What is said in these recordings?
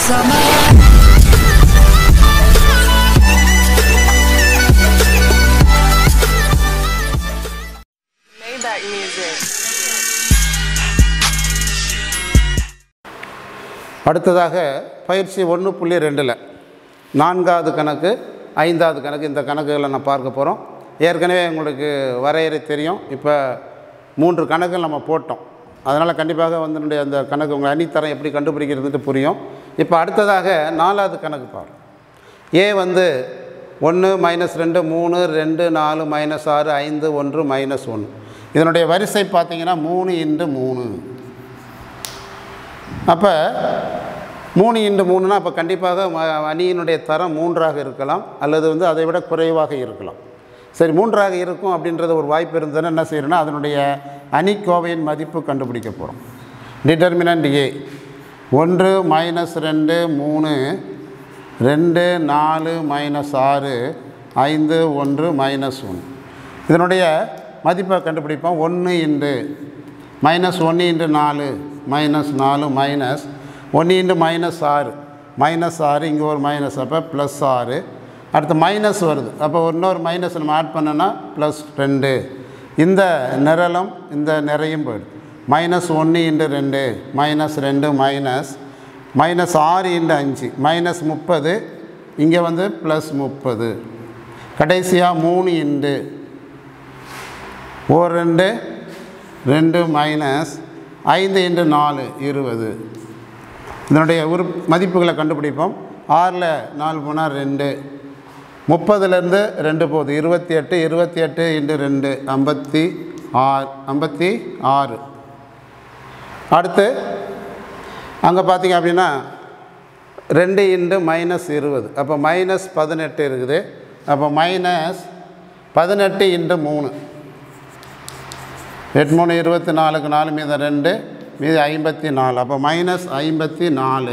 summer. Maybach music. அடுத்ததாக பயிற்சி 1.2ல் 4வது கணக்கு 5வது கணக்கு இந்த கணக்குகளை நான் பார்க்க போகிறோம். ஏற்கனவே உங்களுக்கு வரையறை தெரியும். இப்போ 3 கணக்குகள் நம்ம போட்டோம். அதனால் கண்டிப்பாக வந்து அந்த கணக்கு உங்கள் அணித்தரம் எப்படி கண்டுபிடிக்கிறதுன்ட்டு புரியும். இப்போ அடுத்ததாக 4வது கணக்கு பாருங்கள். ஏ வந்து 1 -2 3 2 4 -6 5 1 -1. இதனுடைய வரிசை பார்த்திங்கன்னா 3 × 3. அப்போ 3 × 3னா அப்போ கண்டிப்பாக அணியினுடைய தரம் 3ஆக இருக்கலாம், அல்லது வந்து அதை விட குறைவாக இருக்கலாம். சரி, 3ஆக இருக்கும் அப்படின்றது ஒரு வாய்ப்பு இருந்ததுன்னா என்ன செய்யணும்னா அதனுடைய அணிக்கோவையின் மதிப்பு கண்டுபிடிக்க போகிறோம். Determinant A 1 -2 3 2 4 -6 5 1 -1. இதனுடைய மதிப்பை கண்டுபிடிப்போம். 1 × -1 × 4 -4 -1 × -6 இங்கே ஒரு மைனஸ், அப்போ +6. அடுத்து மைனஸ் வருது, அப்போ இன்னொரு மைனஸ் நம்ம ஆட் பண்ணோன்னா +2. இந்த நிரலும் இந்த நிறையும் போயிடும். -1 × 2 -2 -6 × 5 -30. இங்கே வந்து +30. கடைசியாக 3 × 2 2 -5 × 4 20. இதனுடைய மதிப்புகளை கண்டுபிடிப்போம். 6ல் 4 போனால் 2, 30லேருந்து 2 போகுது 28, 28 × 2 56. அடுத்து அங்கே பார்த்திங்க அப்படின்னா 2 × -20, அப்போ -18 இருக்குது. அப்போ -18 × 3 8 3 24, 4 மீது 2 மீது 54, அப்போ -54.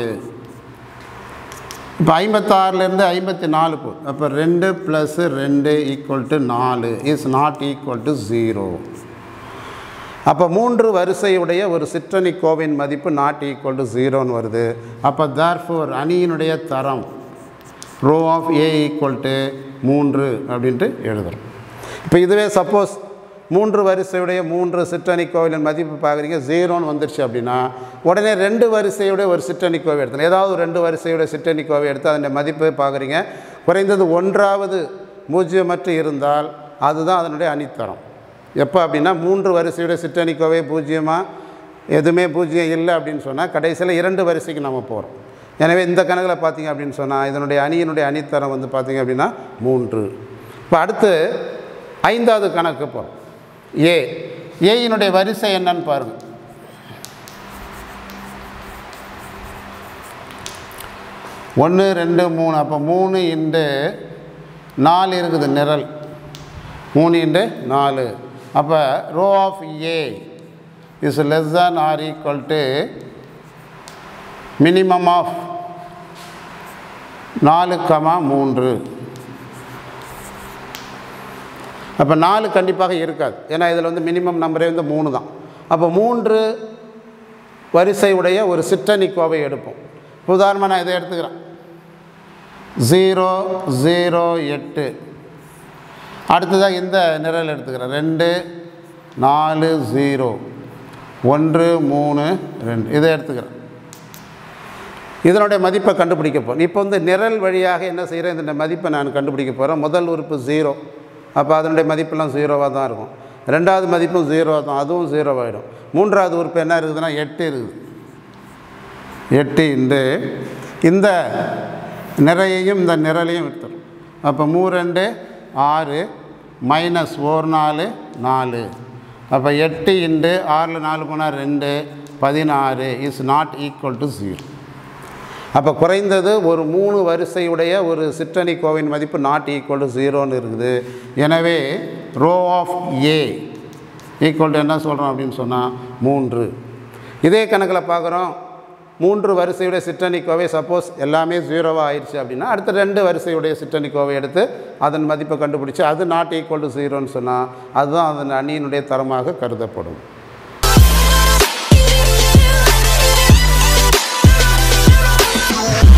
இப்போ 56லேருந்து 54 போகுது, அப்போ 2 + 2 = 4 இஸ் நாட் ஈக்குவல் டு 0. அப்போ 3 வரிசையுடைய ஒரு சிற்றணி கோவையின் மதிப்பு நாட் ஈக்குவல் டு 0ன்னு வருது. அப்போ தேர்ஃபோர் அணியினுடைய தரம் row of A equal to 3 அப்படின்ட்டு எழுதுகிறோம். இப்போ இதுவே சப்போஸ் 3 வரிசையுடைய 3 சிற்றணி கோவையின் மதிப்பு பார்க்குறீங்க 0ன்னு வந்துடுச்சு அப்படின்னா உடனே 2 வரிசையுடைய ஒரு சிற்றணி கோவை எடுத்துணும். ஏதாவது 2 வரிசையுடைய சிற்றணி கோவை எடுத்து அதனுடைய மதிப்பு பார்க்குறீங்க குறைந்தது 1வது பூஜ்ஜியமற்று இருந்தால் அதுதான் அதனுடைய அணித்தரம். எப்போ அப்படின்னா 3 வரிசையுடைய சிற்றணி கோவை பூஜ்ஜியமாக எதுவுமே பூஜ்ஜியம் இல்லை அப்படின்னு சொன்னால் கடைசியில் 2 வரிசைக்கு நம்ம போகிறோம். எனவே இந்த கணக்கில் பார்த்திங்க அப்படின்னு சொன்னால் இதனுடைய அணியினுடைய அணித்தரம் வந்து பார்த்திங்க அப்படின்னா 3. இப்போ அடுத்து 5வது கணக்கு போகிறோம். ஏயினுடைய வரிசை என்னன்னு பாருங்கள். 1 2 3, அப்போ 3 × 4 இருக்குது நிரல். 3 × 4, அப்போ row of A is less than or equal to minimum of 4, 3. அப்போ 4 கண்டிப்பாக இருக்காது, ஏன்னா இதில் வந்து மினிமம் நம்பரே வந்து 3 தான். அப்போ 3 வரிசையுடைய ஒரு சிற்றணி கோவை எடுப்போம். உதாரணமாக நான் இதை எடுத்துக்கிறேன். 0 0 8. அடுத்ததாக இந்த நிரல் எடுத்துக்கிறேன். 2 4 0 1 3 2 இதை எடுத்துக்கிறேன். இதனுடைய மதிப்பை கண்டுபிடிக்க போகிறேன். இப்போ வந்து நிரல் வழியாக என்ன செய்கிறேன், இந்த மதிப்பை நான் கண்டுபிடிக்க போகிறேன். முதல் உறுப்பு 0, அப்போ அதனுடைய மதிப்பெல்லாம் 0வாக தான் இருக்கும். 2வது மதிப்பும் 0 தான், அதுவும் 0 ஆகிடும். 3வது உறுப்பு என்ன இருக்குதுன்னா 8 இருக்குது. 8 × இந்த நிறையையும் இந்த நிரலையும் எடுத்துடும். அப்போ 3 2 6 -1 4 4. அப்போ 8 × 6ல் 4 போனால் 2 16 இஸ் நாட் ஈக்குவல் டு 0. அப்போ குறைந்தது ஒரு 3 வரிசையுடைய ஒரு சிற்றணி கோவையின் மதிப்பு நாட் ஈக்குவல் டு 0ன்னு இருக்குது. எனவே row of A equal to என்ன சொல்கிறோம் அப்படின்னு சொன்னால் 3. இதே கணக்கில் பார்க்குறோம். 3 வரிசையுடைய சிற்றணி கோவை சப்போஸ் எல்லாமே 0வாக ஆயிடுச்சு அப்படின்னா அடுத்த 2 வரிசையுடைய சிற்றணி கோவை எடுத்து அதன் மதிப்பை கண்டுபிடிச்சி அது நாட் ஈக்குவல் டு 0ன்னு சொன்னால் அதுதான் அதன் அணியினுடைய தரமாக கருதப்படும். Yeah.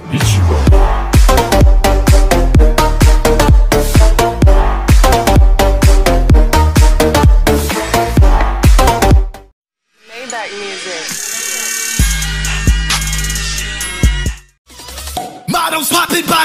Maybach music. Models popping by.